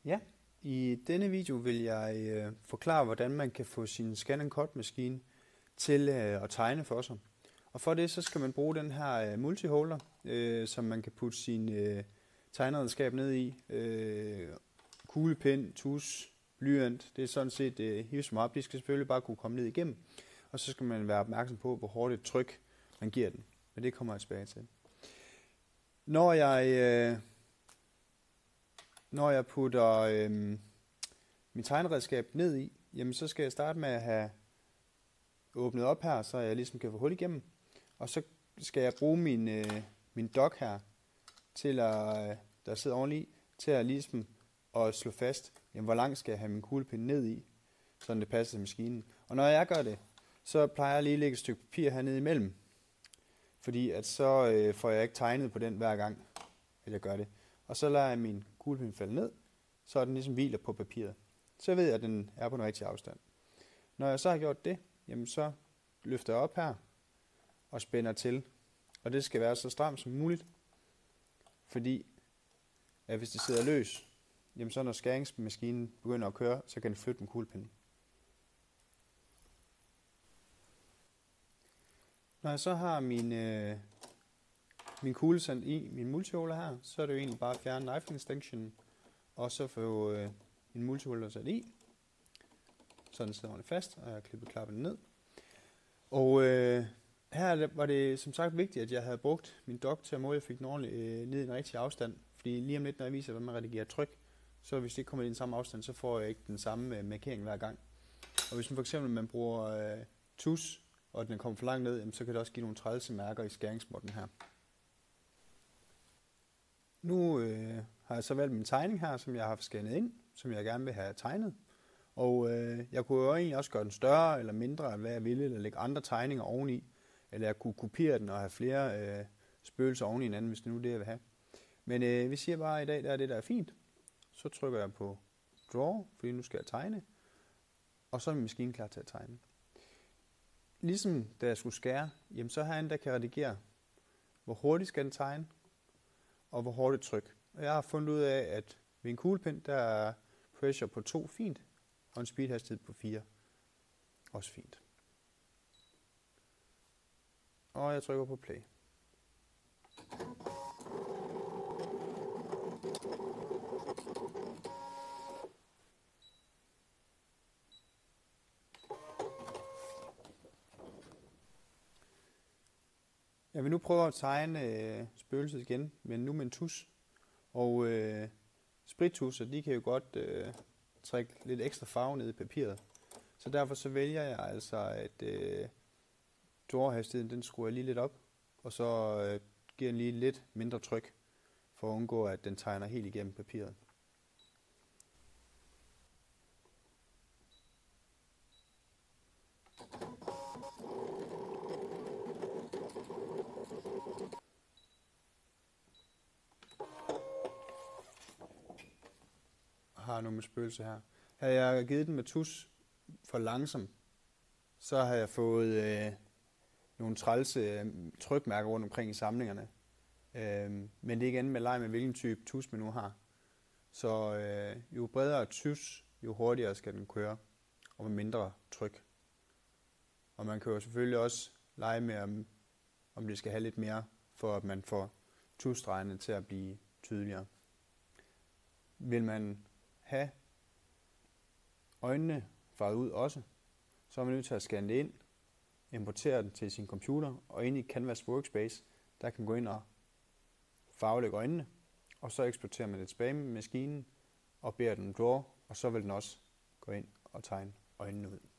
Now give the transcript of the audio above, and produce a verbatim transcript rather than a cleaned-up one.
Ja, i denne video vil jeg øh, forklare, hvordan man kan få sin Scan and Cut maskine til øh, at tegne for sig. Og for det så skal man bruge den her øh, multiholder, øh, som man kan putte sin øh, tegneredskab ned i. Øh, kuglepen, tus, blyant, det er sådan set øh, hive som op. De skal selvfølgelig bare kunne komme ned igennem. Og så skal man være opmærksom på, hvor hårdt et tryk man giver den. Men det kommer jeg tilbage til. Når jeg... Øh, Når jeg putter øh, mit tegneredskab ned i, jamen så skal jeg starte med at have åbnet op her, så jeg ligesom kan få hul igennem. Og så skal jeg bruge min, øh, min dok her, til at, der sidder oveni, til at ligesom at slå fast, jamen, hvor langt skal jeg have min kuglepen ned i, så det passer til maskinen. Og når jeg gør det, så plejer jeg lige at lægge et stykke papir hernede imellem. Fordi at så øh, får jeg ikke tegnet på den hver gang, at jeg gør det. Og så lader jeg min kuglepen falde ned, så den ligesom hviler på papiret. Så ved jeg, at den er på den rigtige afstand. Når jeg så har gjort det, jamen så løfter jeg op her og spænder til. Og det skal være så stramt som muligt, fordi at hvis det sidder løs, jamen så når skæringsmaskinen begynder at køre, så kan den flytte med kuglepinden. Når jeg så har min, øh, min kugle sendt i min multiholder her, så er det jo egentlig bare at fjerne knife extension, og så få øh, min multiholder sat i. Så den sidder ordentligt fast, og jeg har klippet klappen ned. Og øh, her var det som sagt vigtigt, at jeg havde brugt min dok til at måle, jeg fik den ordentligt øh, ned i den rigtige afstand. Fordi lige om lidt, når jeg viser, hvordan man redigerer tryk, så hvis det ikke kommer i den samme afstand, så får jeg ikke den samme øh, markering hver gang. Og hvis man for eksempel man bruger øh, tus, og den kommer for langt ned, jamen, så kan det også give nogle trælse mærker i skæringsmåtten her. Nu øh, har jeg så valgt min tegning her, som jeg har scannet ind, som jeg gerne vil have tegnet. Og øh, jeg kunne jo egentlig også gøre den større eller mindre, end hvad jeg ville, eller lægge andre tegninger oveni. Eller jeg kunne kopiere den og have flere øh, spøgelser oveni hinanden, hvis det nu er det, jeg vil have. Men øh, vi siger bare, at i dag der er det, der er fint. Så trykker jeg på Draw, fordi nu skal jeg tegne. Og så er min maskine klar til at tegne. Ligesom da jeg skulle skære, jamen så har jeg en, der kan redigere, hvor hurtigt skal den tegne, og hvor hårdt et tryk. Og jeg har fundet ud af, at ved en kuglepen, der er pressure på to fint, og en speedhastighed på fire også fint. Og jeg trykker på play. Jeg vil nu prøve at tegne øh, spøgelset igen, men nu med en tus. Og øh, sprittusser, de kan jo godt øh, trække lidt ekstra farve ned i papiret. Så derfor så vælger jeg altså, at øh, draw-hastigheden, den skruer jeg lige lidt op. Og så øh, giver den lige lidt mindre tryk, for at undgå, at den tegner helt igennem papiret. Har nu med spøgelse her. Havde jeg givet den med tus for langsom, så havde jeg fået øh, nogle trælse øh, trykmærker rundt omkring i samlingerne. Øh, men det er igen med leg med, hvilken type tus man nu har. Så øh, jo bredere tus, jo hurtigere skal den køre, og med mindre tryk. Og man kan jo selvfølgelig også lege med, om, om det skal have lidt mere, for at man får tusstregene til at blive tydeligere. Vil man have øjnene farvet ud også, så er man nødt til at scanne det ind, importere den til sin computer, og ind i Canvas Workspace, der kan man gå ind og farvelægge øjnene, og så eksporterer man det tilbage med maskinen, og beder den draw, og så vil den også gå ind og tegne øjnene ud.